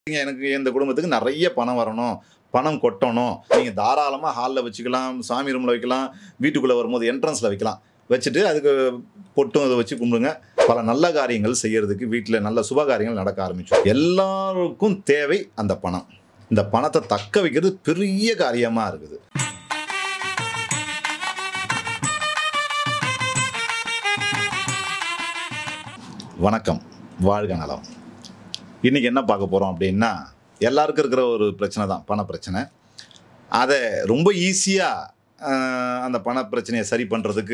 எனக்கு இந்த குடும்பத்துக்கு நிறைய பணம் வரணும், பணம் கொட்டணும். நீங்க தாராளமா ஹால்ல வச்சுக்கலாம், சாமி ரூம்ல வைக்கலாம், வீட்டுக்குள்ள வரும்போது என்ட்ரன்ஸ்ல வைக்கலாம். வச்சுட்டு அதுக்கு பொட்டும் இத வச்சு கும்பிடுங்க. பல நல்ல காரியங்கள் செய்யறதுக்கு வீட்ல நல்ல சுப காரியங்கள் நடக்க ஆரம்பிச்சுரும். எல்லாருக்கும் தேவை அந்த பணம். இந்த பணத்தை தக்க வைக்கிறது பெரிய காரியமா இருக்குது. வணக்கம், வாழ்க நலம். இன்னைக்கு என்ன பார்க்க போறோம் அப்படின்னா, எல்லாருக்கும் இருக்கிற ஒரு பிரச்சனை தான், பண பிரச்சனை. அதை ரொம்ப ஈஸியா அந்த பண பிரச்சனையை சரி பண்றதுக்கு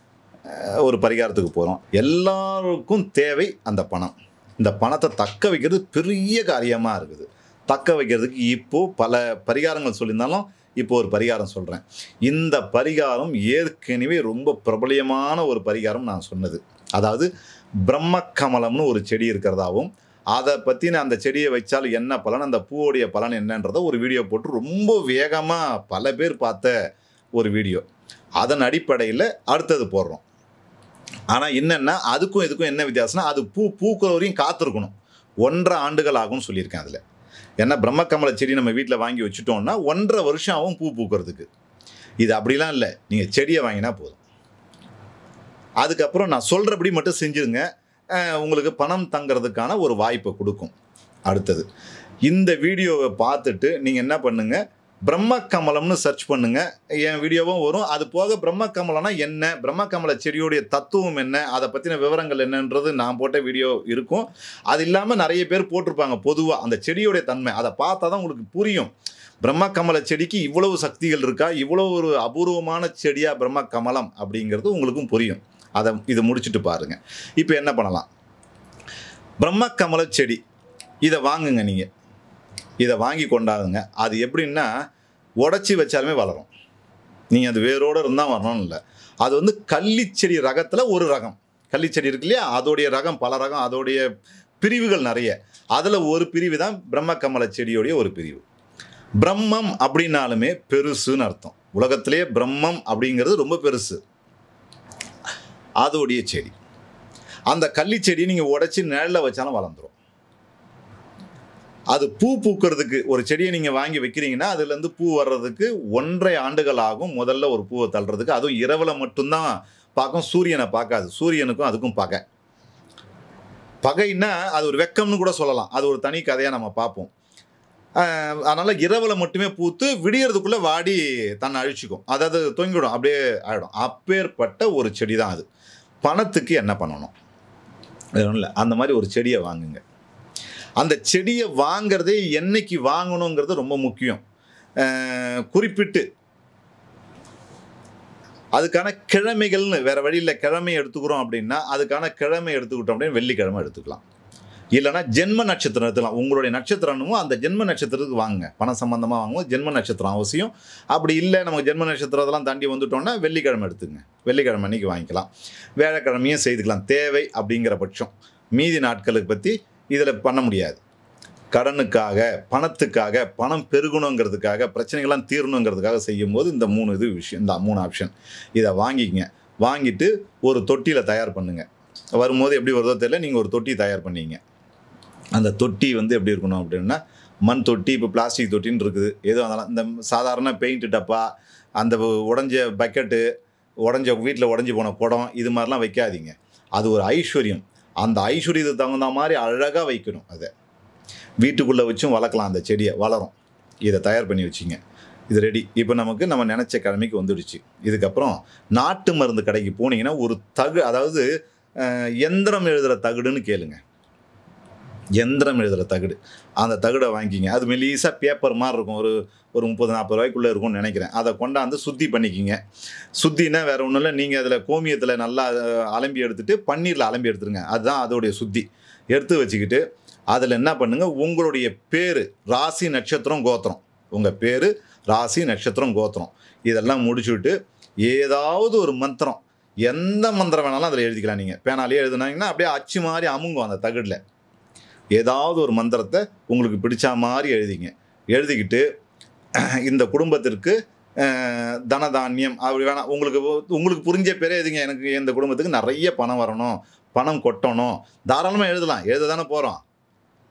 ஒரு பரிகாரத்துக்கு போறோம். எல்லாருக்கும் தேவை அந்த பணம். இந்த பணத்தை தக்க வைக்கிறது பெரிய காரியமா இருக்குது. தக்க வைக்கிறதுக்கு இப்போ பல பரிகாரங்கள் சொல்லியிருந்தாலும் இப்போ ஒரு பரிகாரம் சொல்றேன். இந்த பரிகாரம் ஏற்கனவே ரொம்ப பிரபலியமான ஒரு பரிகாரம் நான் சொன்னது. அதாவது பிரம்ம கமலம்னு ஒரு செடி இருக்கிறதாவும், அதை பற்றின அந்த செடியை வச்சால் என்ன பலன், அந்த பூவோடைய பலன் என்னன்றதை ஒரு வீடியோ போட்டு ரொம்ப வேகமாக பல பேர் பார்த்த ஒரு வீடியோ. அதன் அடிப்படையில் அடுத்தது போடுறோம். ஆனால் என்னென்னா, அதுக்கும் இதுக்கும் என்ன வித்தியாசம்னா, அது பூக்கிற வரையும் காத்திருக்கணும். 1.5 ஆண்டுகள் ஆகும்னு சொல்லியிருக்கேன் அதில். ஏன்னா பிரம்மக்கமல செடி நம்ம வீட்டில் வாங்கி வச்சுட்டோம்னா 1.5 வருஷம் ஆகும் பூ பூக்கிறதுக்கு. இது அப்படிலாம் இல்லை, நீங்கள் செடியை வாங்கினா போதும். அதுக்கப்புறம் நான் சொல்கிறபடி மட்டும் செஞ்சுருங்க, உங்களுக்கு பணம் தங்கிறதுக்கான ஒரு வாய்ப்பை கொடுக்கும். அடுத்தது, இந்த வீடியோவை பார்த்துட்டு நீங்கள் என்ன பண்ணுங்கள், பிரம்ம கமலம்னு சர்ச் பண்ணுங்கள். என் வீடியோவும் வரும். அது போக பிரம்ம கமலம்னா என்ன, பிரம்ம கமல செடியோடைய தத்துவம் என்ன, அதை பற்றின விவரங்கள் என்னன்றது நான் போட்ட வீடியோ இருக்கும். அது இல்லாமல் நிறைய பேர் போட்டிருப்பாங்க பொதுவாக அந்த செடியோடைய தன்மை. அதை பார்த்தா தான் உங்களுக்கு புரியும். பிரம்ம கமல செடிக்கு இவ்வளவு சக்திகள் இருக்கா, இவ்வளோ ஒரு அபூர்வமான செடியாக பிரம்ம கமலம் அப்படிங்கிறது உங்களுக்கும் புரியும். இதை முடிச்சுட்டு பாருங்க. இப்போ என்ன பண்ணலாம், பிரம்ம கமல செடி இதை வாங்குங்க. நீங்கள் இதை வாங்கி கொண்டாடுங்க. அது எப்படின்னா, உடச்சி வச்சாலுமே வளரும். நீங்கள் அது வேரோடு இருந்தால் வரணும்னு இல்லை. அது வந்து கள்ளிச்செடி ரகத்தில் ஒரு ரகம். கள்ளிச்செடி இருக்கு இல்லையா, அதோடைய ரகம் பல ரகம், அதோடைய பிரிவுகள் நிறைய. அதில் ஒரு பிரிவு தான் பிரம்ம கமல செடியோடைய ஒரு பிரிவு. பிரம்மம் அப்படின்னாலுமே பெருசுன்னு அர்த்தம். உலகத்திலே பிரம்மம் அப்படிங்கிறது ரொம்ப பெருசு. அதோடைய செடி, அந்த கள்ளிச்செடியை நீங்கள் உடைச்சி நிழலில் வச்சாலும் வளர்ந்துடும். அது பூ பூக்கிறதுக்கு, ஒரு செடியை நீங்கள் வாங்கி வைக்கிறீங்கன்னா அதுலேருந்து பூ வர்றதுக்கு 1.5 ஆண்டுகள் ஆகும். முதல்ல ஒரு பூவை தள்ளுறதுக்கு. அதுவும் இரவில் மட்டும்தான் பார்க்கும், சூரியனை பார்க்காது. சூரியனுக்கும் அதுக்கும் பகைன்னா அது ஒரு வெக்கம்னு கூட சொல்லலாம். அது ஒரு தனி கதையாக நம்ம பார்ப்போம். அதனால் இரவில் மட்டுமே பூத்து விடியறதுக்குள்ளே வாடி தன்னை அழிச்சிக்கும். அதாவது தொங்கிடும், அப்படியே ஆகிடும். அப்பேற்பட்ட ஒரு செடி தான் அது. பணத்துக்கு என்ன பண்ணணும், இல்லை அந்த மாதிரி ஒரு செடியை வாங்குங்க. அந்த செடியை வாங்கிறதே என்னைக்கு வாங்கணுங்கிறது ரொம்ப முக்கியம். குறிப்பிட்டு அதுக்கான கிழமைகள்னு வேறு வழியில் கிழமை எடுத்துக்கிறோம் அப்படின்னா, அதுக்கான கிழமை எடுத்துக்கிட்டோம் அப்படின்னு வெள்ளிக்கிழமை எடுத்துக்கலாம். இல்லைனா ஜென்ம நட்சத்திரம் எடுத்துக்கலாம். உங்களுடைய நட்சத்திரமும் அந்த ஜென்ம நட்சத்திரத்துக்கு வாங்குங்க. பணம் சம்பந்தமாக வாங்குவோம், ஜென்ம நட்சத்திரம் அவசியம். அப்படி இல்லை, நமக்கு ஜென்ம நட்சத்திரத்தெல்லாம் தாண்டி வந்துட்டோம்னா வெள்ளிக்கிழமை எடுத்துங்க. வெள்ளிக்கிழமை அன்றைக்கி வாங்கிக்கலாம். வியாழக்கிழமையும் செய்துக்கலாம் தேவை அப்படிங்கிற பட்சம். மீதி நாட்களுக்கு பற்றி இதில் பண்ண முடியாது. கடனுக்காக, பணத்துக்காக, பணம் பெருகணுங்கிறதுக்காக, பிரச்சனைகள்லாம் தீரணுங்கிறதுக்காக செய்யும்போது இந்த 3 விஷயம், இந்த 3 ஆப்ஷன் இதை வாங்கிக்கங்க. வாங்கிட்டு ஒரு தொட்டியில் தயார் பண்ணுங்கள். வரும்போது எப்படி வருதோ தெரியல, நீங்கள் ஒரு தொட்டி தயார் பண்ணிங்க. அந்த தொட்டி வந்து எப்படி இருக்கணும் அப்படின்னா, மண் தொட்டி, இப்போ பிளாஸ்டிக் தொட்டின்னு இருக்குது, எதுவும் அதெல்லாம் இந்த சாதாரண பெயிண்ட் டப்பா, அந்த உடஞ்ச பக்கெட்டு, வீட்டில் உடஞ்சி போன குடம், இது மாதிரிலாம் வைக்காதீங்க. அது ஒரு ஐஸ்வர்யம். அந்த ஐஸ்வர்யத்துக்கு தகுந்த மாதிரி அழகாக வைக்கணும். அதை வீட்டுக்குள்ளே வச்சும் வளர்க்கலாம். அந்த செடியை வளரும். இதை தயார் பண்ணி வச்சிங்க. இது ரெடி. இப்போ நம்ம நினச்ச கிழமைக்கு வந்துடுச்சு. இதுக்கப்புறம் நாட்டு மருந்து கடைக்கு போனீங்கன்னா ஒரு அதாவது எந்திரம் எழுதுகிற தகுடுன்னு கேளுங்க. எந்திரம் எழுதுகிற தகுடு, அந்த தகுடை வாங்கிக்கிங்க. அது மெலீஸாக பேப்பர் மாதிரி இருக்கும். ஒரு 30-40 ரூபாய்க்குள்ளே இருக்கும்னு நினைக்கிறேன். அதை கொண்டாந்து சுத்தி பண்ணிக்கிங்க. சுத்தினா வேறு ஒன்றும் இல்லை, நீங்கள் அதில் கோமியத்தில் நல்லா அலம்பி எடுத்துகிட்டு பன்னீரில் அலம்பி எடுத்துருங்க. அதுதான் அதோடைய சுத்தி. எடுத்து வச்சுக்கிட்டு அதில் என்ன பண்ணுங்கள், உங்களுடைய பேர், ராசி, நட்சத்திரம், கோத்திரம், உங்கள் பேர், ராசி, நட்சத்திரம், கோத்திரம் இதெல்லாம் முடிச்சுட்டு ஏதாவது ஒரு மந்திரம், எந்த மந்திரம் வேணாலும் அதில் எழுதிக்கலாம். நீங்கள் பேனாலேயே எழுதுனாங்கன்னா அப்படியே அச்சு மாதிரி அமுங்கும் அந்த தகுடில். ஏதாவது ஒரு மந்திரத்தை உங்களுக்கு பிடிச்ச மாதிரி எழுதிக்கிட்டு இந்த குடும்பத்திற்கு தனதானியம் அப்படி வேணாம், உங்களுக்கு புரிஞ்ச பேரே எழுதிங்க. எனக்கு இந்த குடும்பத்துக்கு நிறைய பணம் வரணும், பணம் கொட்டணும், தாராளமாக எழுதலாம். எழுத தானே போகிறோம்.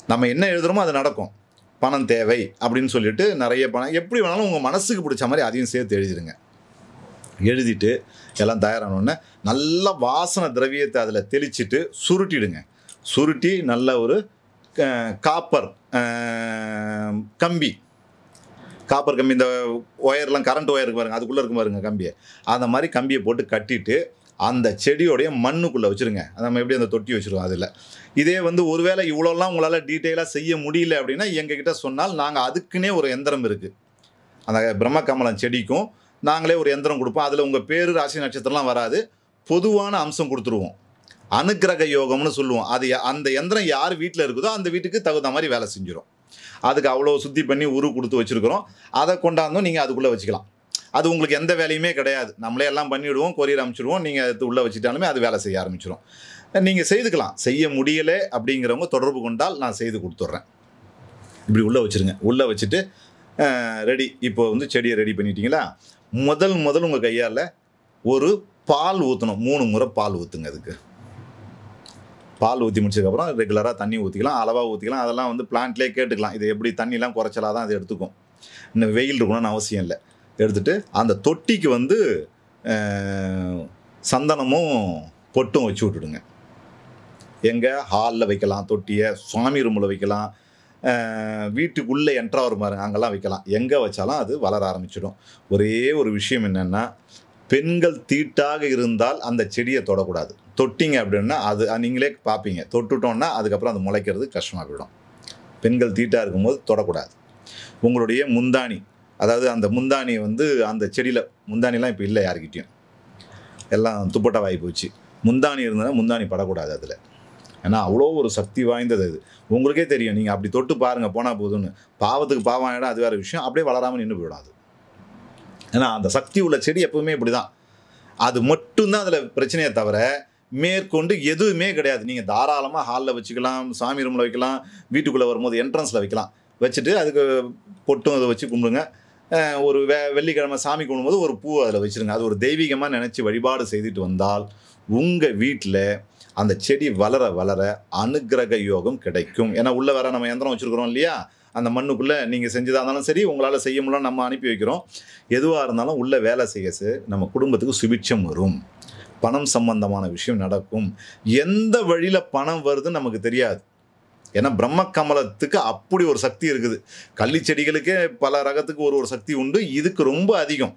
நம்ம என்ன எழுதுகிறோமோ அது நடக்கும். பணம் தேவை அப்படின்னு சொல்லிட்டு நிறைய பணம் எப்படி வேணாலும் உங்கள் மனசுக்கு பிடிச்ச மாதிரி அதையும் சேர்த்து எழுதிடுங்க. எழுதிட்டு எல்லாம் தயாரானோடனே நல்ல வாசனை திரவியத்தை அதில் தெளிச்சிட்டு சுருட்டிடுங்க. சுருட்டி நல்ல ஒரு காப்பர் கம்பி இந்த ஒயர்லாம் கரண்ட் ஒயருக்கு பாருங்க, அதுக்குள்ளே இருக்கும் பாருங்க கம்பியை, அந்த மாதிரி கம்பியை போட்டு கட்டிட்டு அந்த செடியோடைய மண்ணுக்குள்ளே வச்சுருங்க. நம்ம எப்படி அந்த தொட்டி வச்சுருவோம் அதில். இதே வந்து ஒருவேளை இவ்வளோலாம் உங்களால் டீட்டெயிலாக செய்ய முடியல அப்படின்னா எங்ககிட்ட சொன்னால் நாங்கள் அதுக்குன்னே ஒரு எந்திரம் இருக்குது. அந்த பிரம்மகமலம் செடிக்கும் நாங்களே ஒரு எந்திரம் கொடுப்போம். அதில் உங்கள் பேர் ராசி நட்சத்திரம்லாம் வராது, பொதுவான அம்சம் கொடுத்துருவோம். அனுக்கிரக யோகம்னு சொல்லுவோம். அது அந்த எந்திரம் யார் வீட்டில் இருக்குதோ அந்த வீட்டுக்கு தகுந்த மாதிரி வேலை செஞ்சிடும். அதுக்கு அவ்வளோ சுத்தி பண்ணி உரு கொடுத்து வச்சுருக்கிறோம். அதை கொண்டாந்தோம் நீங்கள் அதுக்குள்ளே வச்சுக்கலாம். அது உங்களுக்கு எந்த வேலையுமே கிடையாது. நம்மளே எல்லாம் பண்ணிவிடுவோம், கொரியர் அனுப்பிச்சிடுவோம். நீங்கள் அது உள்ளே வச்சுட்டாலுமே அது வேலை செய்ய ஆரம்பிச்சிடும். நீங்கள் செய்துக்கலாம். செய்ய முடியலை அப்படிங்கிறவங்க தொடர்பு கொண்டால் நான் செய்து கொடுத்துட்றேன். இப்படி உள்ளே வச்சுருங்க. உள்ளே வச்சுட்டு ரெடி. இப்போ வந்து செடியை ரெடி பண்ணிட்டீங்களா? முதல் உங்கள் கையால் ஒரு பால் ஊற்றணும். 3 முறை பால் ஊற்றுங்க. அதுக்கு பால் ஊற்றி முடிச்சதுக்கப்புறம் ரெகுலராக தண்ணி ஊற்றிக்கலாம், அளவாக ஊற்றிக்கலாம். அதெல்லாம் வந்து பிளான்ட்லேயே கேட்டுக்கலாம். இது எப்படி தண்ணிலாம் குறைச்சலாக தான் அது எடுத்துக்கும். இன்னும் வெயில் இருக்கணும்னு அவசியம் இல்லை. எடுத்துகிட்டு அந்த தொட்டிக்கு வந்து சந்தனமும் பொட்டும் வச்சு விட்டுடுங்க. எங்கே ஹாலில் வைக்கலாம், தொட்டியை சுவாமி ரூமில் வைக்கலாம், வீட்டுக்குள்ளே என்ட்ரா வரும் பாருங்க அங்கெல்லாம் வைக்கலாம். எங்கே வச்சாலும் அது வளர ஆரம்பிச்சிடும். ஒரே ஒரு விஷயம் என்னென்னா, பெண்கள் தீட்டாக இருந்தால் அந்த செடியை தொடக்கூடாது. தொட்டிங்க அப்படின்னா அது நீங்களே பார்ப்பீங்க, தொட்டுட்டோன்னா அதுக்கப்புறம் அது முளைக்கிறது கஷ்டமாக போயிடும். பெண்கள் தீட்டாக இருக்கும்போது தொடக்கூடாது. உங்களுடைய முந்தானி, அதாவது அந்த முந்தானி வந்து அந்த செடியில், முந்தானிலாம் இப்போ இல்லை யாருக்கிட்டையும், எல்லாம் துப்பட்டாவாகி போச்சு. முந்தானி இருந்ததுன்னா முந்தானி படக்கூடாது அதில். ஏன்னா அவ்வளோ ஒரு சக்தி வாய்ந்தது அது. உங்களுக்கே தெரியும், நீங்கள் அப்படி தொட்டு பாருங்கள் போனால் போதும்னு. பாவத்துக்கு பாவம் ஆகிடும், அது வேறு விஷயம். அப்படியே வளராமல் நின்று போயிடும் அது. ஏன்னா அந்த சக்தி உள்ள செடி எப்பவுமே இப்படி தான். அது மட்டும்தான் அதில் பிரச்சனையை தவிர மேற்கொண்டு எதுவுமே கிடையாது. நீங்கள் தாராளமாக ஹாலில் வச்சுக்கலாம், சாமி ரூமில் வைக்கலாம், வீட்டுக்குள்ளே வரும்போது என்ட்ரன்ஸில் வைக்கலாம். வச்சுட்டு அதுக்கு பொட்டும் அதை வச்சு கும்பிடுங்க. ஒரு வெள்ளிக்கிழமை சாமி கும்பிடும்போது ஒரு பூ அதில் வச்சுருங்க. அது ஒரு தெய்வீகமாக நினச்சி வழிபாடு செய்துட்டு வந்தால் உங்கள் வீட்டில் அந்த செடி வளர வளர அனுக்கிரக யோகம் கிடைக்கும். ஏன்னா உள்ளே வேற நம்ம யந்திரம் வச்சுருக்கிறோம் இல்லையா, அந்த மண்ணுக்குள்ளே நீங்கள் செஞ்சதாக இருந்தாலும் சரி, உங்களால் செய்ய முடியல நம்ம அனுப்பி வைக்கிறோம். எதுவாக இருந்தாலும் உள்ளே வேலை செய்ய நம்ம குடும்பத்துக்கு சுபிட்சம் வரும், பணம் சம்பந்தமான விஷயம் நடக்கும். எந்த வழியில் பணம் வருதுன்னு நமக்கு தெரியாது. ஏன்னா பிரம்ம கமலத்துக்கு அப்படி ஒரு சக்தி இருக்குது. கள்ளி செடிகளுக்கே பல ரகத்துக்கு ஒரு சக்தி உண்டு, இதுக்கு ரொம்ப அதிகம்.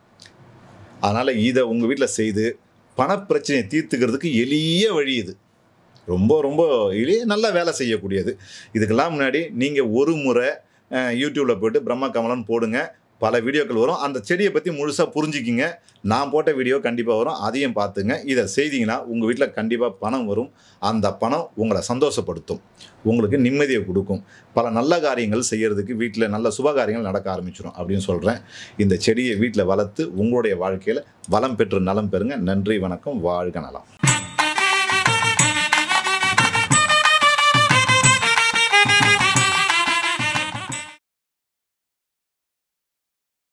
அதனால் இதை உங்கள் வீட்டில் செய்து பணப்பிரச்சனையை தீர்த்துக்கிறதுக்கு எளிய வழி இது. ரொம்ப ரொம்ப எளிய, நல்லா வேலை செய்யக்கூடியது. இதுக்கெல்லாம் முன்னாடி நீங்கள் ஒரு முறை யூடியூப்பில் போய்ட்டு பிரம்ம கமலம்னு போடுங்க, பல வீடியோக்கள் வரும். அந்த செடியை பற்றி முழுசாக புரிஞ்சுக்கிங்க. நான் போட்ட வீடியோ கண்டிப்பாக வரும், அதையும் பார்த்துங்க. இதை செய்தீங்கன்னா உங்கள் வீட்டில் கண்டிப்பாக பணம் வரும். அந்த பணம் உங்களை சந்தோஷப்படுத்தும், உங்களுக்கு நிம்மதியை கொடுக்கும். பல நல்ல காரியங்கள் செய்கிறதுக்கு வீட்டில் நல்ல சுபகாரியங்கள் நடக்க ஆரம்பிச்சிடும் அப்படின்னு சொல்கிறேன். இந்த செடியை வீட்டில் வளர்த்து உங்களுடைய வாழ்க்கையில் வளம் பெற்று நலம் பெறுங்க. நன்றி, வணக்கம், வாழ்க நலம்.